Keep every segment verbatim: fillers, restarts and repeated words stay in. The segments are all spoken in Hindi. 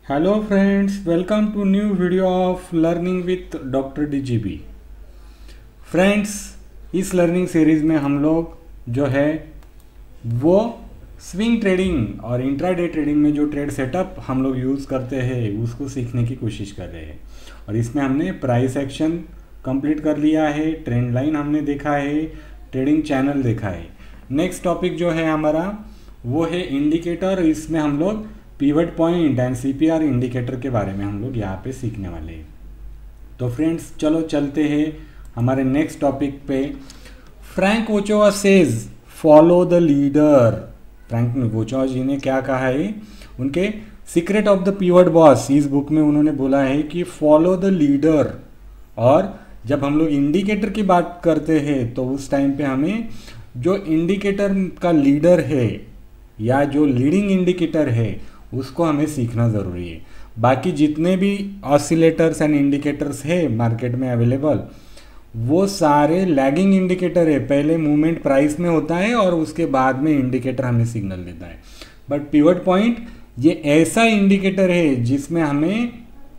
Hello friends, welcome to new video of learning with doctor D G B. Friends, इस लर्निंग सीरीज़ में हम लोग जो है वो स्विंग ट्रेडिंग और इंट्राडे ट्रेडिंग में जो ट्रेड सेटअप हम लोग यूज़ करते हैं उसको सीखने की कोशिश कर रहे हैं। और इसमें हमने प्राइस एक्शन कंप्लीट कर लिया है, ट्रेंड लाइन हमने देखा है, ट्रेडिंग चैनल देखा है। नेक्स्ट टॉपिक जो है हमारा वो है इंडिकेटर। इसमें हम लोग pivot point and C P R indicator के बारे में हम लोग यहाँ पे सीखने वाले हैं। तो फ्रेंड्स, चलो चलते हैं हमारे नेक्स्ट टॉपिक पे। Frank Ochoa says follow the leader. Frank Ochoa ji ने क्या कहा है, उनके secret of the pivot boss इस बुक में उन्होंने बोला है कि फॉलो द लीडर। और जब हम लोग इंडिकेटर की बात करते हैं तो उस टाइम पे हमें जो इंडिकेटर का लीडर है या जो लीडिंग इंडिकेटर है उसको हमें सीखना ज़रूरी है। बाकी जितने भी ऑसिलेटर्स एंड इंडिकेटर्स है मार्केट में अवेलेबल वो सारे लैगिंग इंडिकेटर है। पहले मूवमेंट प्राइस में होता है और उसके बाद में इंडिकेटर हमें सिग्नल देता है। बट पिवट पॉइंट ये ऐसा इंडिकेटर है जिसमें हमें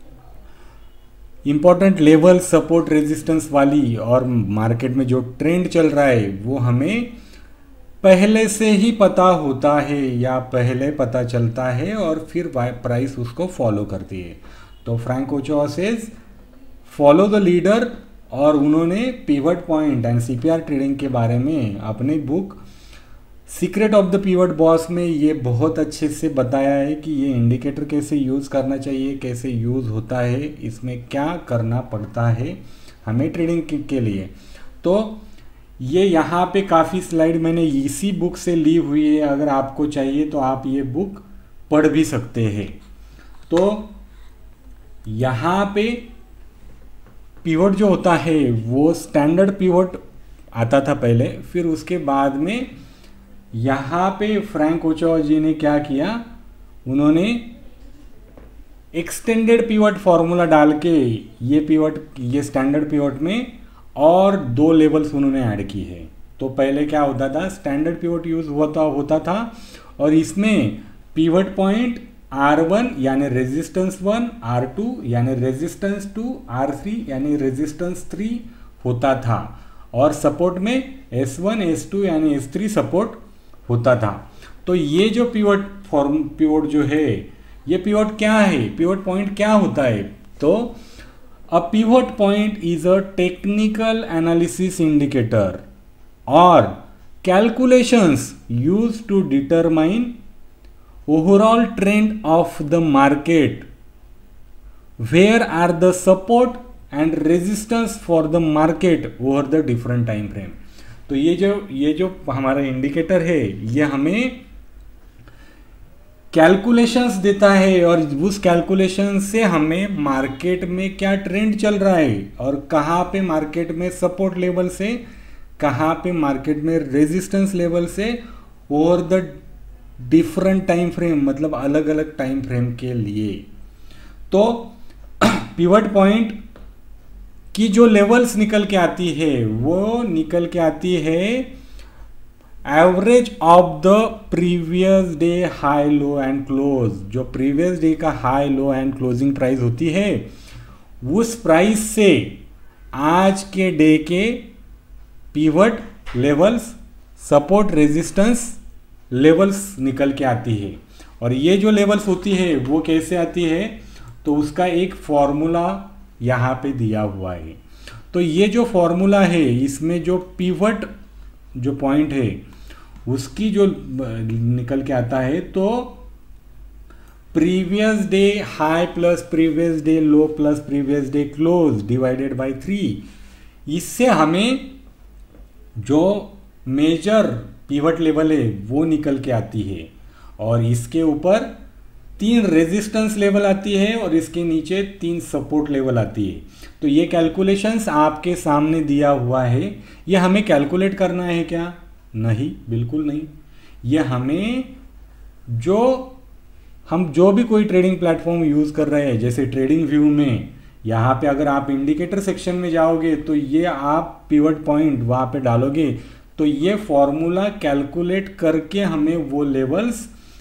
इंपॉर्टेंट लेवल, सपोर्ट, रेजिस्टेंस वाली और मार्केट में जो ट्रेंड चल रहा है वो हमें पहले से ही पता होता है या पहले पता चलता है और फिर प्राइस उसको फॉलो करती है। तो Frank Ochoa says follow the leader. और उन्होंने pivot point and C P R trading के बारे में अपनी book secret of the pivot boss में ये बहुत अच्छे से बताया है कि ये इंडिकेटर कैसे यूज़ करना चाहिए, कैसे यूज़ होता है, इसमें क्या करना पड़ता है हमें ट्रेडिंग के लिए। तो ये यहाँ पे काफ़ी स्लाइड मैंने इसी बुक से ली हुई है। अगर आपको चाहिए तो आप ये बुक पढ़ भी सकते हैं। तो यहाँ पे पिवट जो होता है वो स्टैंडर्ड पिवट आता था पहले, फिर उसके बाद में यहाँ पे फ्रैंक ओचोआ जी ने क्या किया, उन्होंने एक्सटेंडेड पिवट फॉर्मूला डाल के ये पिवट ये स्टैंडर्ड पिवट में और दो लेवल्स उन्होंने ऐड की है। तो पहले क्या होता था, स्टैंडर्ड पिवट यूज होता होता था और इसमें पिवट पॉइंट आर वन यानी रेजिस्टेंस वन, आर टू यानी रेजिस्टेंस टू, आर थ्री यानी रेजिस्टेंस थ्री होता था और सपोर्ट में एस वन, एस टू यानी एस थ्री सपोर्ट होता था। तो ये जो पिवट फॉर्म पिवट जो है, ये पिवट क्या है, पिवट पॉइंट क्या होता है? तो A pivot point is a technical analysis indicator or calculations used to determine overall trend of the market. Where are the support and resistance for the market over the different time frame? तो ये जो ये जो हमारा इंडिकेटर है ये हमें कैलकुलेशंस देता है और उस कैलकुलेशन से हमें मार्केट में क्या ट्रेंड चल रहा है और कहाँ पे मार्केट में सपोर्ट लेवल से, कहाँ पे मार्केट में रेजिस्टेंस लेवल से over the different time frame, मतलब अलग अलग टाइम फ्रेम के लिए। तो पिवट पॉइंट की जो लेवल्स निकल के आती है वो निकल के आती है average of the previous day high, low and close. जो प्रीवियस डे का high, low and closing price होती है उस प्राइस से आज के डे के pivot levels, support, resistance levels निकल के आती है। और ये जो लेवल्स होती है वो कैसे आती है, तो उसका एक फॉर्मूला यहाँ पे दिया हुआ है। तो ये जो फॉर्मूला है इसमें जो पिवट जो पॉइंट है उसकी जो निकल के आता है, तो previous day high plus previous day low plus previous day close divided by three, इससे हमें जो मेजर पिवट लेवल है वो निकल के आती है। और इसके ऊपर तीन रेजिस्टेंस लेवल आती है और इसके नीचे तीन सपोर्ट लेवल आती है। तो ये कैलकुलेशंस आपके सामने दिया हुआ है। ये हमें कैलकुलेट करना है क्या? नहीं, बिल्कुल नहीं। ये हमें जो हम जो भी कोई ट्रेडिंग प्लेटफॉर्म यूज़ कर रहे हैं, जैसे ट्रेडिंग व्यू में यहाँ पे अगर आप इंडिकेटर सेक्शन में जाओगे तो ये आप पिवट पॉइंट वहाँ पे डालोगे तो ये फॉर्मूला कैलकुलेट करके हमें वो लेवल्स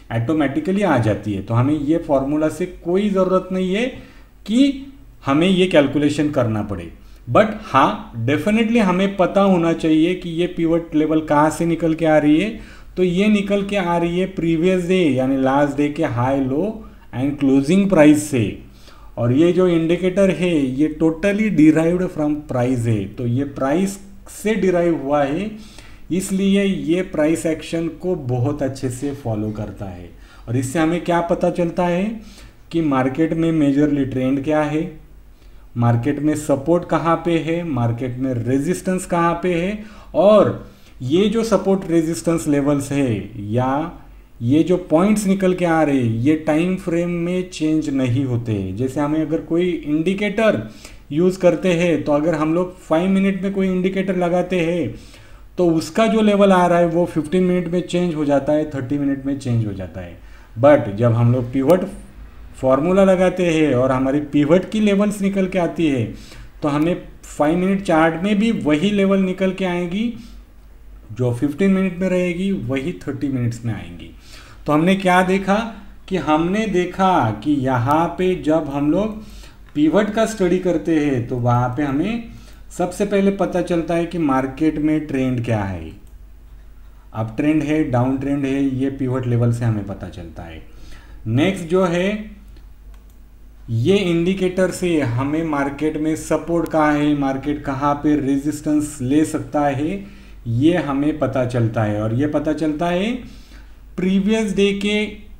ऑटोमेटिकली आ जाती है। तो हमें ये फॉर्मूला से कोई ज़रूरत नहीं है कि हमें ये कैलकुलेशन करना पड़े। बट हाँ, डेफिनेटली हमें पता होना चाहिए कि ये पिवट लेवल कहाँ से निकल के आ रही है। तो ये निकल के आ रही है प्रीवियस डे यानी लास्ट डे के high low and closing price से। और ये जो इंडिकेटर है ये टोटली डिराइव्ड फ्रॉम प्राइस है, तो ये प्राइस से डिराइव हुआ है, इसलिए ये प्राइस एक्शन को बहुत अच्छे से फॉलो करता है। और इससे हमें क्या पता चलता है कि मार्केट में मेजरली ट्रेंड क्या है, मार्केट में सपोर्ट कहाँ पे है, मार्केट में रेजिस्टेंस कहाँ पे है, और ये जो सपोर्ट रेजिस्टेंस लेवल्स है या ये जो पॉइंट्स निकल के आ रहे ये टाइम फ्रेम में चेंज नहीं होते। जैसे हमें अगर कोई इंडिकेटर यूज़ करते हैं तो अगर हम लोग फाइव मिनट में कोई इंडिकेटर लगाते हैं तो उसका जो लेवल आ रहा है वो फिफ्टीन मिनट में चेंज हो जाता है, थर्टी मिनट में चेंज हो जाता है। बट जब हम लोग पिवट फॉर्मूला लगाते हैं और हमारी पिवट की लेवल्स निकल के आती है तो हमें फाइव मिनट चार्ट में भी वही लेवल निकल के आएगी, जो फिफ्टीन मिनट में रहेगी वही थर्टी मिनट्स में आएंगी। तो हमने क्या देखा कि हमने देखा कि यहाँ पे जब हम लोग पिवट का स्टडी करते हैं तो वहाँ पे हमें सबसे पहले पता चलता है कि मार्केट में ट्रेंड क्या है, अप ट्रेंड है, डाउन ट्रेंड है, ये पिवट लेवल से हमें पता चलता है। नेक्स्ट जो है ये इंडिकेटर से हमें मार्केट में सपोर्ट कहाँ है, मार्केट कहाँ पे रेजिस्टेंस ले सकता है, ये हमें पता चलता है। और ये पता चलता है प्रीवियस डे के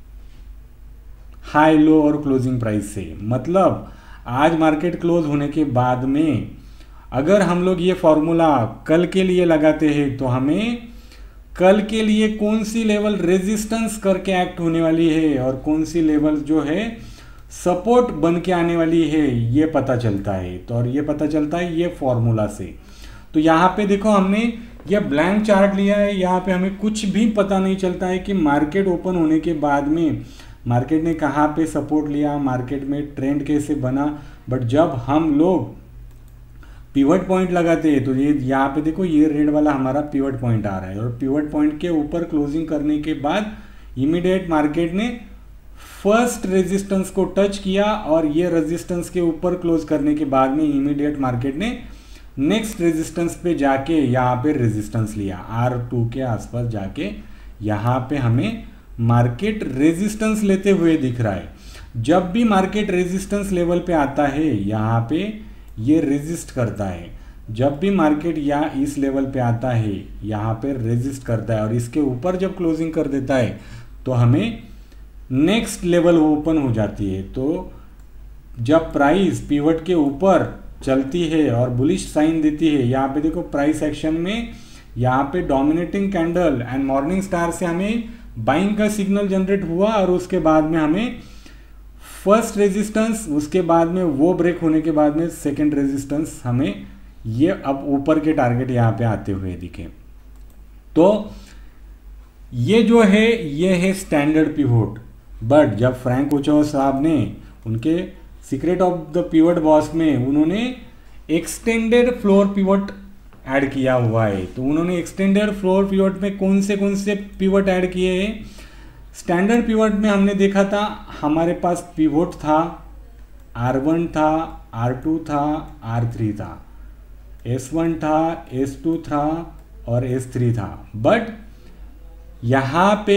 हाई लो और क्लोजिंग प्राइस से। मतलब आज मार्केट क्लोज होने के बाद में अगर हम लोग ये फॉर्मूला कल के लिए लगाते हैं तो हमें कल के लिए कौन सी लेवल रेजिस्टेंस करके एक्ट होने वाली है और कौन सी लेवल जो है सपोर्ट बन के आने वाली है ये पता चलता है। तो और ये पता चलता है ये फॉर्मूला से। तो यहाँ पे देखो हमने यह ब्लैंक चार्ट लिया है, यहाँ पे हमें कुछ भी पता नहीं चलता है कि मार्केट ओपन होने के बाद में मार्केट ने कहाँ पे सपोर्ट लिया, मार्केट में ट्रेंड कैसे बना। बट जब हम लोग पिवट पॉइंट लगाते हैं तो ये यहाँ पे देखो ये रेड वाला हमारा पिवट पॉइंट आ रहा है और पिवट पॉइंट के ऊपर क्लोजिंग करने के बाद इमीडिएट मार्केट ने फर्स्ट रेजिस्टेंस को टच किया और ये रेजिस्टेंस के ऊपर क्लोज करने के बाद में इमीडिएट मार्केट ने नेक्स्ट रेजिस्टेंस पे जाके यहाँ पे रेजिस्टेंस लिया आर टू के आसपास जाके यहाँ पे हमें मार्केट रेजिस्टेंस लेते हुए दिख रहा है। जब भी मार्केट रेजिस्टेंस लेवल पे आता है यहाँ पे ये रेजिस्ट करता है, जब भी मार्केट या इस लेवल पे आता है यहाँ पे रेजिस्ट करता है और इसके ऊपर जब क्लोजिंग कर देता है तो हमें नेक्स्ट लेवल ओपन हो जाती है। तो जब प्राइस पिवट के ऊपर चलती है और बुलिश साइन देती है, यहाँ पे देखो प्राइस एक्शन में यहाँ पे dominating candle and morning star से हमें बाइंग का सिग्नल जनरेट हुआ और उसके बाद में हमें फर्स्ट रेजिस्टेंस, उसके बाद में वो ब्रेक होने के बाद में सेकंड रेजिस्टेंस हमें ये अब ऊपर के टारगेट यहाँ पे आते हुए दिखे। तो ये जो है ये है स्टैंडर्ड पिवट। बट जब फ्रैंक ओचोवा साहब ने उनके secret of the pivot boss में उन्होंने एक्सटेंडेड फ्लोर पिवट ऐड किया हुआ है, तो उन्होंने एक्सटेंडेड फ्लोर पिवट में कौन से कौन से पिवट ऐड किए हैं। स्टैंडर्ड पिवट में हमने देखा था हमारे पास पिवट था, आर वन था, आर टू था, आर थ्री था, एस वन था, एस टू था और एस थ्री था। बट यहाँ पे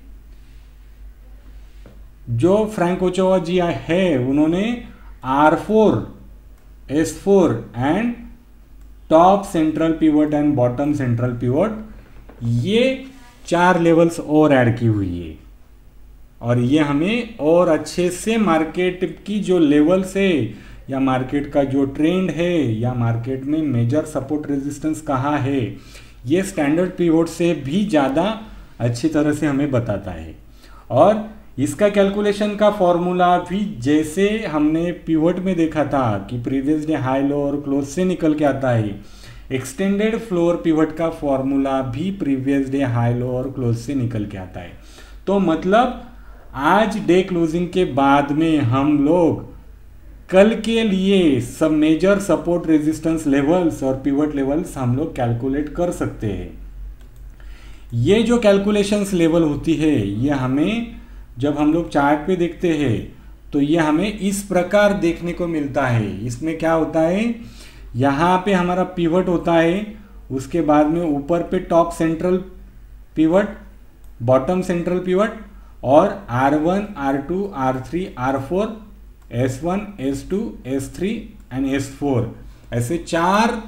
जो फ्रैंक ओचोवा जी है उन्होंने R four, S four and top central pivot and bottom central pivot ये चार लेवल्स और ऐड की हुई है और ये हमें और अच्छे से मार्केट की जो लेवल्स है या मार्केट का जो ट्रेंड है या मार्केट में मेजर सपोर्ट रेजिस्टेंस कहाँ है ये स्टैंडर्ड पिवट से भी ज़्यादा अच्छी तरह से हमें बताता है। और इसका कैलकुलेशन का फॉर्मूला भी जैसे हमने पिवट में देखा था कि प्रीवियस डे हाई लो और क्लोज से निकल के आता है, एक्सटेंडेड फ्लोर पिवट का फॉर्मूला भी प्रीवियस डे हाई लो और क्लोज से निकल के आता है। तो मतलब आज डे क्लोजिंग के बाद में हम लोग कल के लिए सब मेजर सपोर्ट रेजिस्टेंस लेवल्स और पिवट लेवल्स हम लोग कैलकुलेट कर सकते हैं। ये जो कैलकुलेशंस लेवल होती है ये हमें जब हम लोग चार्ट पे देखते हैं तो ये हमें इस प्रकार देखने को मिलता है। इसमें क्या होता है, यहाँ पे हमारा पिवट होता है, उसके बाद में ऊपर पे top central pivot, bottom central pivot और R one, R two, R three, R four, S one, S two, S three and S four, ऐसे चार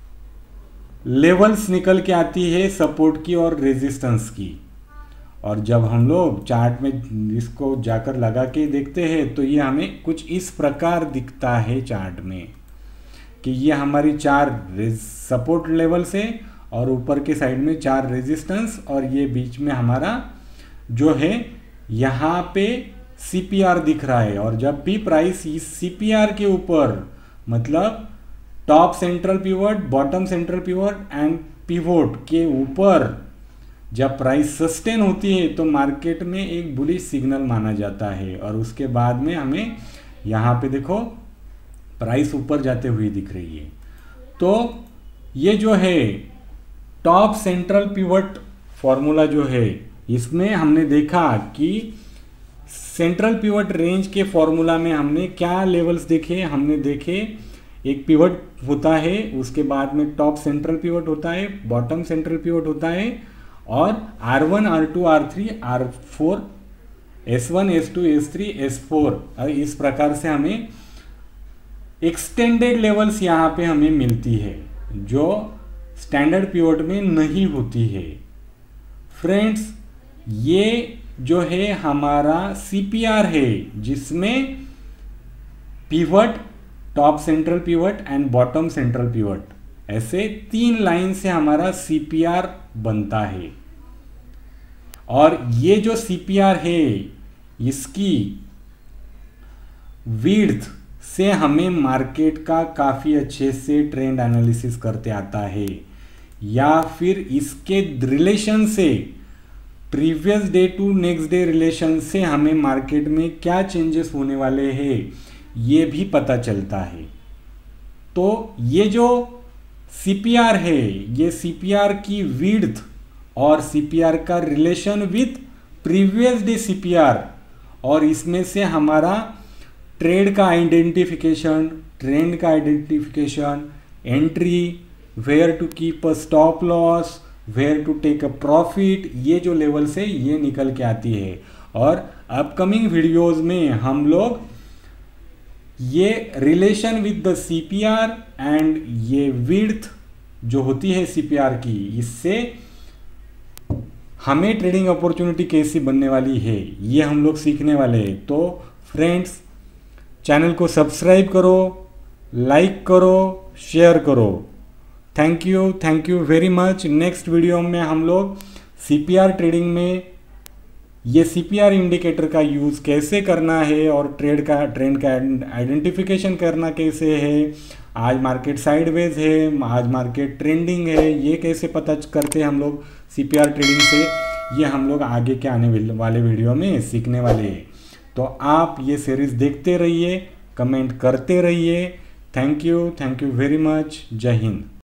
लेवल्स निकल के आती है सपोर्ट की और रेजिस्टेंस की। और जब हम लोग चार्ट में इसको जाकर लगा के देखते हैं तो ये हमें कुछ इस प्रकार दिखता है चार्ट में कि ये हमारी चार सपोर्ट लेवल्स है और ऊपर के साइड में चार रेजिस्टेंस और ये बीच में हमारा जो है यहाँ पे सीपीआर दिख रहा है। और जब भी प्राइस इस सीपीआर के ऊपर, मतलब top central pivot, bottom central pivot and pivot के ऊपर जब प्राइस सस्टेन होती है तो मार्केट में एक बुलिश सिग्नल माना जाता है। और उसके बाद में हमें यहाँ पे देखो प्राइस ऊपर जाते हुए दिख रही है। तो ये जो है टॉप सेंट्रल पिवट फॉर्मूला जो है, इसमें हमने देखा कि सेंट्रल पिवट रेंज के फॉर्मूला में हमने क्या लेवल्स देखे, हमने देखे एक पिवट होता है, उसके बाद में टॉप सेंट्रल पिवट होता है, बॉटम सेंट्रल पिवट होता है और R one, R two, R three, R four, S one, S two, S three, S four. इस प्रकार से हमें एक्सटेंडेड लेवल्स यहाँ पे हमें मिलती है जो स्टैंडर्ड पिवट में नहीं होती है। फ्रेंड्स, ये जो है हमारा सीपीआर है जिसमें pivot, top central pivot and bottom central pivot, ऐसे तीन लाइन से हमारा सीपीआर बनता है। और ये जो सीपीआर है इसकी विड्थ से हमें मार्केट का काफ़ी अच्छे से ट्रेंड एनालिसिस करते आता है, या फिर इसके रिलेशन से previous day to next day relation से हमें मार्केट में क्या चेंजेस होने वाले हैं ये भी पता चलता है। तो ये जो सीपीआर है, ये सीपीआर की विड्थ और सीपीआर का relation with previous day CPR, और इसमें से हमारा ट्रेड का आइडेंटिफिकेशन, ट्रेंड का identification, entry, where to keep a stop loss, where to take a profit, ये जो लेवल से ये निकल के आती है। और अपकमिंग वीडियोस में हम लोग ये relation with the CPR and ये विड्थ जो होती है सीपीआर की, इससे हमें ट्रेडिंग अपॉर्चुनिटी कैसी बनने वाली है ये हम लोग सीखने वाले हैं। तो फ्रेंड्स, चैनल को सब्सक्राइब करो, लाइक करो, शेयर करो। Thank you thank you very much. Next video में हम लोग सीपीआर ट्रेडिंग में ये सीपीआर इंडिकेटर का यूज़ कैसे करना है और ट्रेड का ट्रेंड का आइडेंटिफिकेशन करना कैसे है, आज मार्केट साइडवेज है, आज मार्केट ट्रेंडिंग है, ये कैसे पता करते हैं हम लोग सीपीआर ट्रेडिंग से, ये हम लोग आगे के आने वाले वीडियो में सीखने वाले हैं। तो आप ये सीरीज़ देखते रहिए, कमेंट करते रहिए। Thank you thank you very much. जय हिंद।